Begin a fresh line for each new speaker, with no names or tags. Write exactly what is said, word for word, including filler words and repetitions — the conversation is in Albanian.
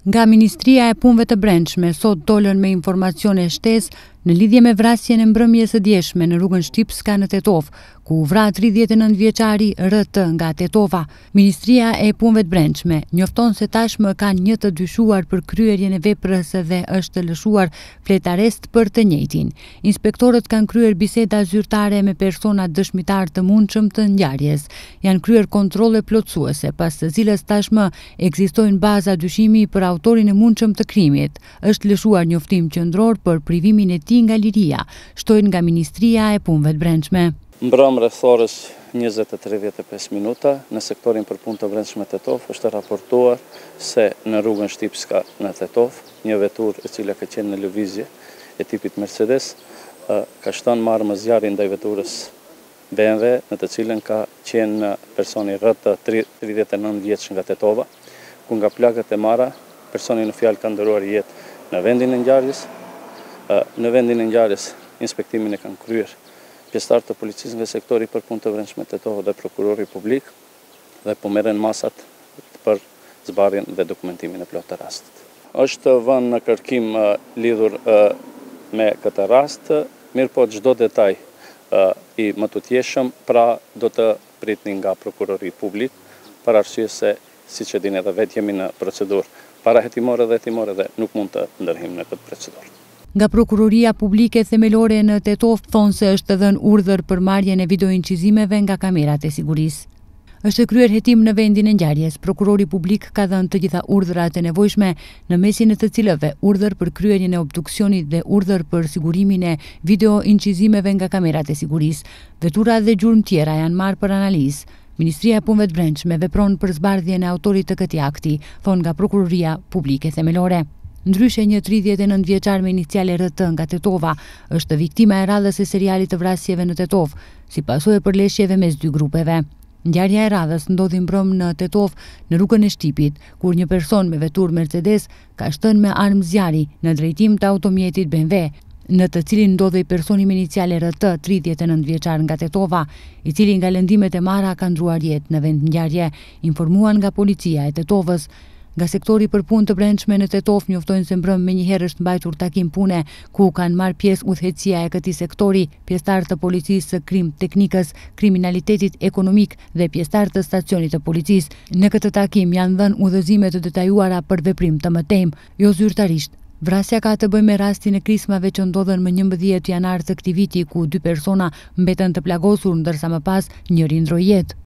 Nga Ministria e Punëve të Brendshme sot dolën me informacione shtesë në lidhje me vrasjen e mbrëmjes së dieshme në rrugën Shqipska në Tetov, ku u vra tridhjetë e nëntë vjeçari R T nga Tetova. Ministria e Punëve të Brendshme njofton se tashmë kanë një të dyshuar për kryerjen e veprës dhe është lëshuar flet arrest për të njëjtin. Inspektorët kanë kryer biseda zyrtare me persona dëshmitar të mundshëm të ngjarjes. Janë kryer kontrolle plotësuese, pas të cilës tashmë ekzistojnë baza dyshimi për autorin e mundshëm të krimit. Është lëshuar njoftim qendror për privimin e tij nga liria, shtojnë nga Ministria e Punëve të Brendshme.
Mbrëm rreth orës njëzet e tridhjetë e pesë minuta në sektorin për punë të brendshme Tetov është raportuar se në rrugën Shqipska në Tetov, një veturë e cila ka qenë në lëvizje e tipit Mercedes, ka shtonë marrë më zjarri ndaj veturës B M W, në të cilën ka qenë personi R T tridhjetë e nëntë vjeç nga Tetova, ku nga plakët e marra personi në fjalë ka ndëruar jetë në vendin e ngjarjes. Në vendin e ngjarjes inspektimin e kanë kryer pjesëtarë të policisë nga sektori për punë të brendshme Tetov dhe prokurori publik dhe po merren masat për zbarjen dhe dokumentimin e plotë të rastit. Është vënë në kërkim lidhur me këtë rast, mirë po çdo detaj i mëtutjeshëm, pra do të pritni nga prokurori publik, për arsye se siç e dini edhe vetë jemi në procedurë parahetimore dhe hetimore dhe nuk mund të ndërhim në këtë procedurë.
Nga Prokuroria Publike Themelore në Tetov thonë se është dhënë urdhër për marrjen e videoincizimeve nga kamerat e sigurisë. Është kryer hetim në vendin e ngjarjes. Prokurori publik ka dhënë të gjitha urdhrat e nevojshme, në mesin e të cilëve urdhër për kryerjen e obduksionit dhe urdhër për sigurimin e videoincizimeve nga kamerat e sigurisë. Vetura dhe gjurmë tjera janë marrë për analizë. Ministria e Punëve të Brendshme vepron për zbardhjen e autorit të këtij akti, thonë nga Prokuroria Publike Themelore. Ndryshe, një tridhjetë e nëntë vjeçar me iniciale R T nga Tetova është viktima e radhës e serialit të vrasjeve në Tetov, si pasojë e përleshjeve mes dy grupeve. Ngjarja e radhës ndodhi mbrëm në Tetov në rrugën e Shtipit, kur një person me veturë Mercedes ka shtënë me armë zjarri në drejtim të automjetit B M W, në të cilin ndodhej personi me iniciale R T tridhjetë e nëntë vjeçar nga Tetova, i cili nga lëndimet e marra ka ndruar jetë në vend ngjarje, informuan nga policia e Tetovës. Nga sektori për punë të brendshme në Tetov njoftojnë se mbrëm menjëherë është mbajtur takim pune ku kanë marrë pjesë udhëheqësia e këtij sektori, pjesëtarë të policisë së krim teknikës, kriminalitetit ekonomik dhe pjesëtarë të stacionit të policisë. Në këtë takim janë dhënë udhëzime të detajuara për veprim të mëtejmë, jo zyrtarisht. Vrasja ka të bëjë me rastin e krismave që ndodhen më njëmbëdhjetë janar të këtij viti, ku dy persona mbetën të plagosur ndërsa më pas njëri ndroi jetë.